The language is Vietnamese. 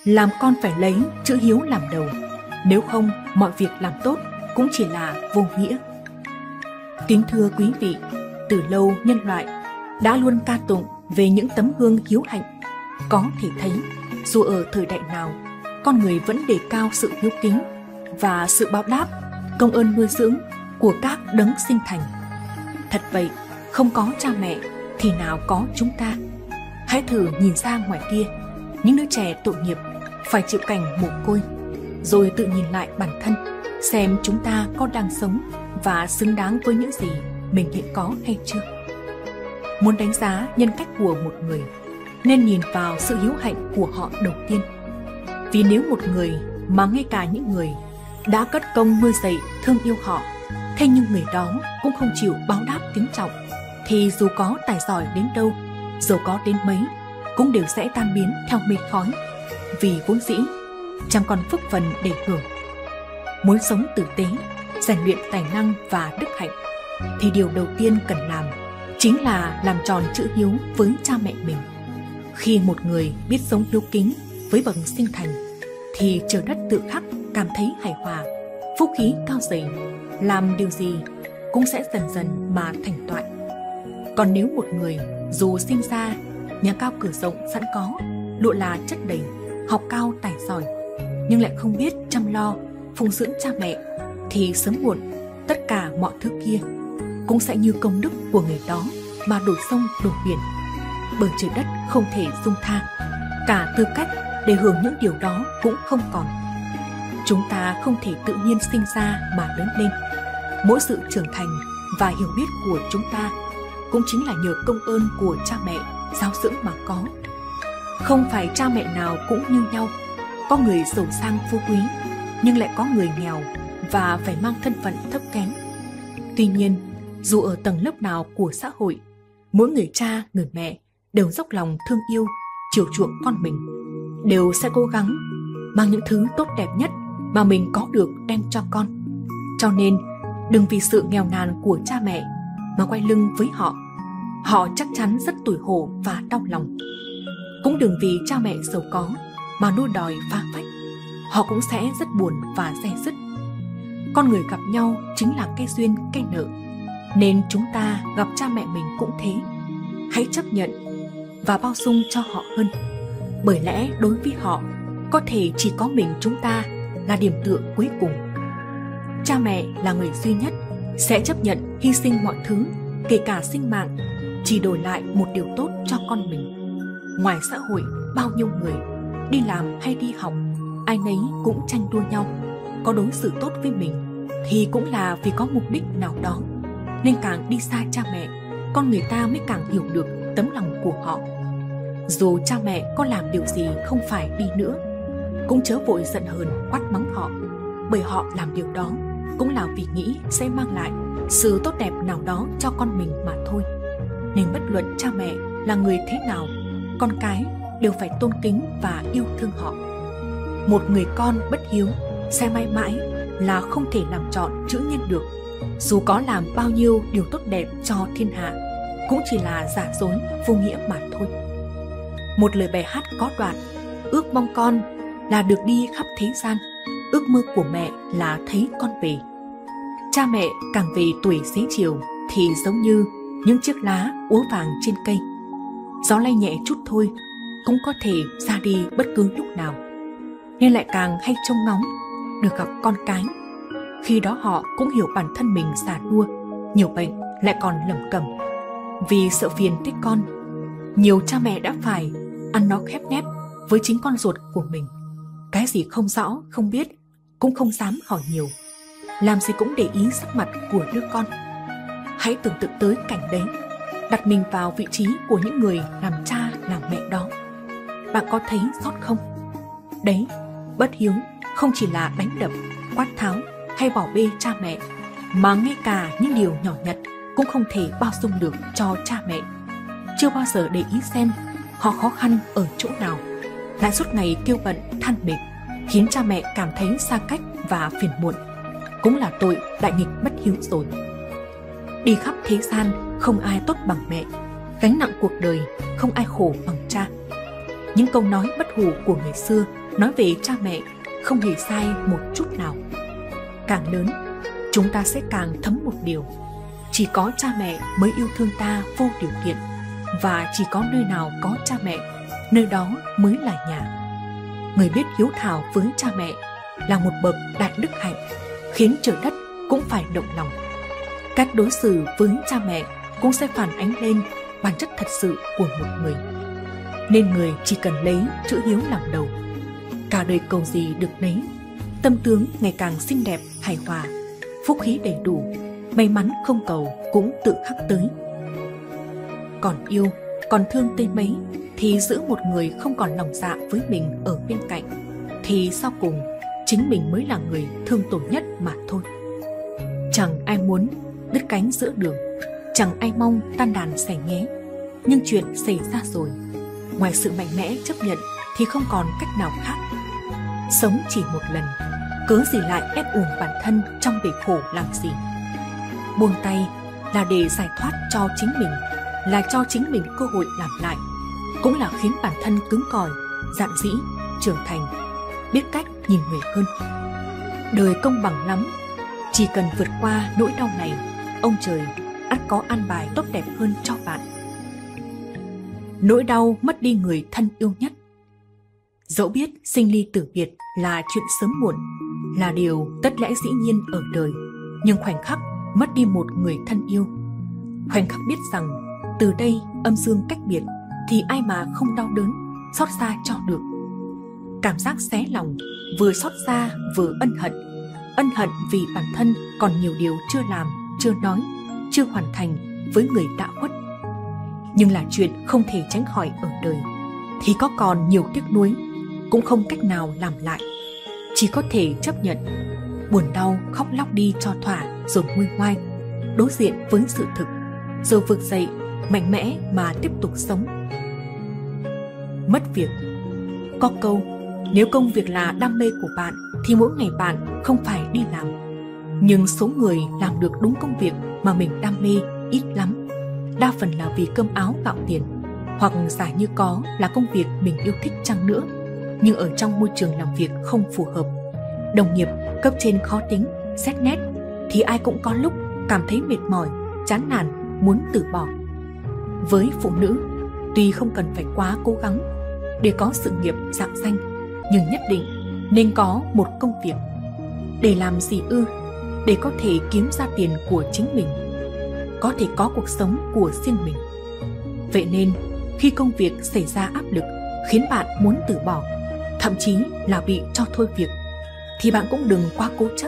Làm con phải lấy chữ hiếu làm đầu, nếu không mọi việc làm tốt cũng chỉ là vô nghĩa. Kính thưa quý vị, từ lâu nhân loại đã luôn ca tụng về những tấm gương hiếu hạnh. Có thể thấy, dù ở thời đại nào, con người vẫn đề cao sự hiếu kính và sự báo đáp, công ơn nuôi dưỡng của các đấng sinh thành. Thật vậy, không có cha mẹ thì nào có chúng ta. Hãy thử nhìn ra ngoài kia, những đứa trẻ tội nghiệp phải chịu cảnh mồ côi, rồi tự nhìn lại bản thân, xem chúng ta có đang sống và xứng đáng với những gì mình hiện có hay chưa. Muốn đánh giá nhân cách của một người, nên nhìn vào sự hiếu hạnh của họ đầu tiên. Vì nếu một người mà ngay cả những người đã cất công nuôi dạy thương yêu họ, thế nhưng người đó cũng không chịu báo đáp kính trọng, thì dù có tài giỏi đến đâu, giàu có đến mấy, cũng đều sẽ tan biến theo mây khói, vì vốn dĩ chẳng còn phước phần để hưởng. Muốn sống tử tế, rèn luyện tài năng và đức hạnh, thì điều đầu tiên cần làm chính là làm tròn chữ hiếu với cha mẹ mình. Khi một người biết sống hiếu kính với bậc sinh thành, thì trời đất tự khắc cảm thấy hài hòa, phúc khí cao dày, làm điều gì cũng sẽ dần dần mà thành toại. Còn nếu một người dù sinh ra nhà cao cửa rộng sẵn có, lụa là chất đầy, học cao tài giỏi, nhưng lại không biết chăm lo phụng dưỡng cha mẹ, thì sớm muộn tất cả mọi thứ kia cũng sẽ như công đức của người đó mà đổ sông đổ biển, bởi trời đất không thể dung tha, cả tư cách để hưởng những điều đó cũng không còn. Chúng ta không thể tự nhiên sinh ra mà lớn lên. Mỗi sự trưởng thành và hiểu biết của chúng ta cũng chính là nhờ công ơn của cha mẹ giáo dưỡng mà có. Không phải cha mẹ nào cũng như nhau, có người giàu sang phú quý, nhưng lại có người nghèo và phải mang thân phận thấp kém. Tuy nhiên, dù ở tầng lớp nào của xã hội, mỗi người cha, người mẹ đều dốc lòng thương yêu, chiều chuộng con mình, đều sẽ cố gắng mang những thứ tốt đẹp nhất mà mình có được đem cho con. Cho nên, đừng vì sự nghèo nàn của cha mẹ mà quay lưng với họ. Họ chắc chắn rất tủi hổ và đau lòng. Cũng đừng vì cha mẹ giàu có mà đua đòi phá phách. Họ cũng sẽ rất buồn và dè dứt. Con người gặp nhau chính là cái duyên, cái nợ, nên chúng ta gặp cha mẹ mình cũng thế. Hãy chấp nhận và bao dung cho họ hơn. Bởi lẽ đối với họ, có thể chỉ có mình chúng ta là điểm tựa cuối cùng. Cha mẹ là người duy nhất sẽ chấp nhận hy sinh mọi thứ, kể cả sinh mạng, chỉ đổi lại một điều tốt cho con mình. Ngoài xã hội, bao nhiêu người đi làm hay đi học, ai nấy cũng tranh đua nhau. Có đối xử tốt với mình thì cũng là vì có mục đích nào đó. Nên càng đi xa cha mẹ, con người ta mới càng hiểu được tấm lòng của họ. Dù cha mẹ có làm điều gì không phải đi nữa, cũng chớ vội giận hờn quát mắng họ, bởi họ làm điều đó cũng là vì nghĩ sẽ mang lại sự tốt đẹp nào đó cho con mình mà thôi. Nên bất luận cha mẹ là người thế nào, con cái đều phải tôn kính và yêu thương họ. Một người con bất hiếu sẽ mãi mãi là không thể làm trọn chữ nhân được. Dù có làm bao nhiêu điều tốt đẹp cho thiên hạ, cũng chỉ là giả dối vô nghĩa mà thôi. Một lời bài hát có đoạn: ước mong con là được đi khắp thế gian, ước mơ của mẹ là thấy con về. Cha mẹ càng về tuổi xế chiều thì giống như những chiếc lá úa vàng trên cây, gió lay nhẹ chút thôi cũng có thể ra đi bất cứ lúc nào. Nên lại càng hay trông ngóng được gặp con cái. Khi đó họ cũng hiểu bản thân mình già nua, nhiều bệnh lại còn lẩm cẩm. Vì sợ phiền thích con, nhiều cha mẹ đã phải ăn nói khép nép với chính con ruột của mình. Cái gì không rõ, không biết cũng không dám hỏi nhiều, làm gì cũng để ý sắc mặt của đứa con. Hãy tưởng tượng tới cảnh đấy, đặt mình vào vị trí của những người làm cha làm mẹ đó. Bạn có thấy xót không? Đấy, bất hiếu không chỉ là đánh đập, quát tháo hay bỏ bê cha mẹ, mà ngay cả những điều nhỏ nhặt cũng không thể bao dung được cho cha mẹ. Chưa bao giờ để ý xem họ khó khăn ở chỗ nào, lại suốt ngày kêu bận than mệt, khiến cha mẹ cảm thấy xa cách và phiền muộn, cũng là tội đại nghịch bất hiếu rồi. Đi khắp thế gian không ai tốt bằng mẹ, gánh nặng cuộc đời không ai khổ bằng cha. Những câu nói bất hủ của người xưa nói về cha mẹ không hề sai một chút nào. Càng lớn, chúng ta sẽ càng thấm một điều: chỉ có cha mẹ mới yêu thương ta vô điều kiện, và chỉ có nơi nào có cha mẹ, nơi đó mới là nhà. Người biết hiếu thảo với cha mẹ là một bậc đại đức hạnh, khiến trời đất cũng phải động lòng. Cách đối xử với cha mẹ cũng sẽ phản ánh lên bản chất thật sự của một người. Nên người chỉ cần lấy chữ hiếu làm đầu, cả đời cầu gì được nấy, tâm tướng ngày càng xinh đẹp hài hòa, phúc khí đầy đủ, may mắn không cầu cũng tự khắc tới. Còn yêu, còn thương tới mấy, thì giữ một người không còn lòng dạ với mình ở bên cạnh, thì sau cùng chính mình mới là người thương tổn nhất mà thôi. Chẳng ai muốn đứt cánh giữa đường, chẳng ai mong tan đàn xẻ nghé, nhưng chuyện xảy ra rồi, ngoài sự mạnh mẽ chấp nhận thì không còn cách nào khác. Sống chỉ một lần, cớ gì lại ép uổng bản thân trong bể khổ làm gì? Buông tay là để giải thoát cho chính mình, là cho chính mình cơ hội làm lại, cũng là khiến bản thân cứng cỏi, dạn dĩ, trưởng thành, biết cách nhìn người hơn. Đời công bằng lắm, chỉ cần vượt qua nỗi đau này, ông trời ắt có an bài tốt đẹp hơn cho bạn. Nỗi đau mất đi người thân yêu nhất. Dẫu biết sinh ly tử biệt là chuyện sớm muộn, là điều tất lẽ dĩ nhiên ở đời, nhưng khoảnh khắc mất đi một người thân yêu, khoảnh khắc biết rằng từ đây âm dương cách biệt, thì ai mà không đau đớn, xót xa cho được. Cảm giác xé lòng, vừa xót xa vừa ân hận vì bản thân còn nhiều điều chưa làm, chưa nói, chưa hoàn thành với người đã khuất. Nhưng là chuyện không thể tránh khỏi ở đời, thì có còn nhiều tiếc nuối, cũng không cách nào làm lại, chỉ có thể chấp nhận, buồn đau khóc lóc đi cho thỏa, rồi nguôi ngoai, đối diện với sự thực, rồi vực dậy mạnh mẽ mà tiếp tục sống. Mất việc. Có câu, nếu công việc là đam mê của bạn thì mỗi ngày bạn không phải đi làm. Nhưng số người làm được đúng công việc mà mình đam mê ít lắm. Đa phần là vì cơm áo gạo tiền, hoặc giả như có là công việc mình yêu thích chăng nữa, nhưng ở trong môi trường làm việc không phù hợp, đồng nghiệp, cấp trên khó tính, xét nét, thì ai cũng có lúc cảm thấy mệt mỏi, chán nản, muốn từ bỏ. Với phụ nữ, tuy không cần phải quá cố gắng để có sự nghiệp rạng danh, nhưng nhất định nên có một công việc. Để làm gì ư? Để có thể kiếm ra tiền của chính mình, có thể có cuộc sống của riêng mình. Vậy nên, khi công việc xảy ra áp lực khiến bạn muốn từ bỏ, thậm chí là bị cho thôi việc, thì bạn cũng đừng quá cố chấp.